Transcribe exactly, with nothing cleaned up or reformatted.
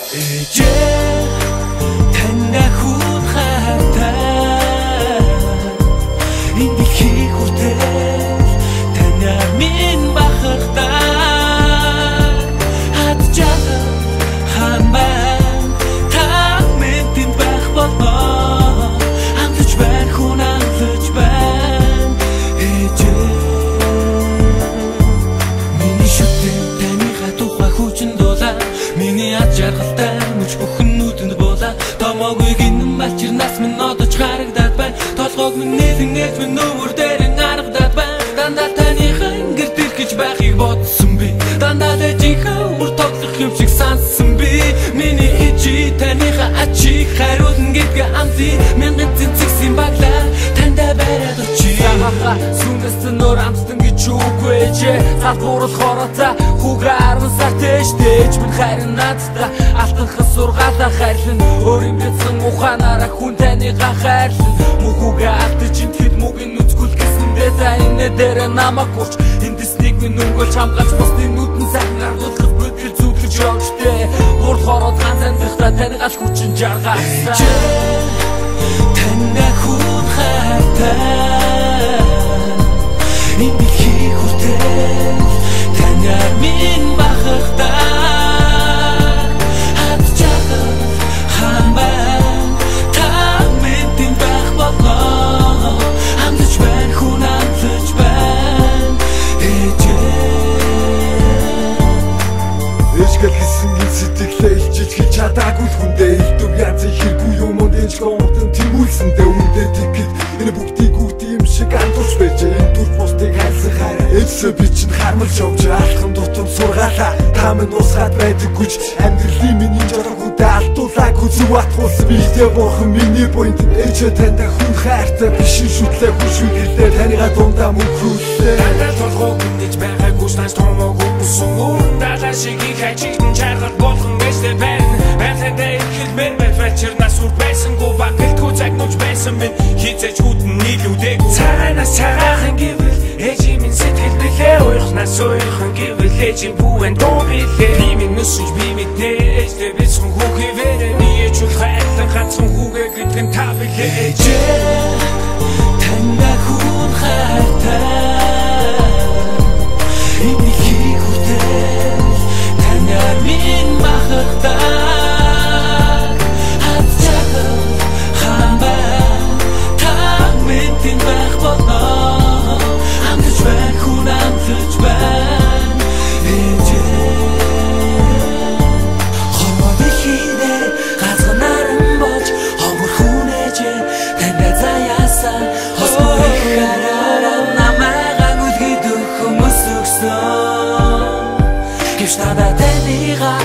Ээжээ таньда хүүд хайртай энэ дэлхийг хүртэл таньа минь бахархтай хатжаа хамбай та минь тэнд байх болно амлаж байна хүн амлаж байна ээжээ миний шүтэн таныхаа тухай хүчин дуулаа миний ад жаргалтай мөч бүхэн нүдэнд буула томоогүй гинэн малчирнаас минь одож харагдаад байна толгойг минь нэлэн нээж минь нөмөр дээр гаргадаад байна дандаа таныхаа ингэр дэр гэж байхыг бодсон би дандаа дэжийнхаа үр тоглох юм шиг сансан би миний ичи таныхаа ачиг хариулна гэдгээ амлий мянган цэнцэгсэн баглаа танда бариад очи сүнэс нөр амтан гэж үгүй ээжээ залбуурал хорооцаа хүүгээ арван сар тэжтэйч минь хайрын надтай алтанхас сургаалаа хайрлан өөр юм бяцхан ухаанаараа хүн таныгаа хайрлан мөхүүгээ алдаж ин тэгэд мөгийн нүцгүүл гэсэндээ та энэ дээр намайг гурч эндиснийг минь өнгөлж хамгаалж бусны нүдэн сайхан ардуулах бүдгэл зүглэж явжтэй урд хороод ганц амьдрахтаа таныгаа хүчин жаргaalсан таньда хүн хайртай энэ дэлхийг хүртэл таньа минь бахархтай хатжаа хамбай та минь тэнд байх болно амлаж байна хүн амлаж байна ээжээ эшгэл гэсэн гин сэтгэлээ илчиж хийж чадаагүй хүндээ илдэг янзын хэрэггүй юм уу дэж гомдон тэмүүлсэндээ үндэ тэгэхэд энэ бүгдийг үт юм шиг андуурч байж энэ дүр бусдыг хайсан хараа ээжсээ би чинь хармалж явж алхам дутам сургаалаа та минь усгаад байдаггүйч амьдралын миний жоргуудаа алдуулаагүй зүг атгуулсан бидээ бурхан миний буйнд ээжээ таньда хүн хайртай биш шүтлээ хүн шүгэлээ таныгаа дундаа мөнхрүүлээ таньда толгой гүндэж байгаагүй шнаш томоогүй бүсэн даалаа шиг их хачигтэн чаргал болгон гэжтэй байна байхадаа ихэл мэр бэлчирнаас үр байсангүй багтгүй загнууч байсан минь хизэж хүдэн нийлүүдээгүү цаанаас цагаахан гэвэл ээжи минь сэтгэл билээ уйхнаас уйхан гэвэл ээжи бүхэн дуу билээ би минь нүсэж би мэднэ ээжтэй бэлсэн хүүхий вэрэ ние чул хайрлан ганцхан хүүгээ гэдгэн та билээ ээжээ таньда хүн хайртай энэ дэлхийг хүртэл таньа минь бахархтай хатжаа хамбай та минь тэнд байх болно амлаж байна хүн амлаж байна ээжээ хомоо дэлхийдээ ганцхан наран болж хомор хүн ээжээ таньда заяасан хосмоо их хараараа намайгаа гүлгээд өгөх хүмүүс өгсөн гэвч надад таныгаа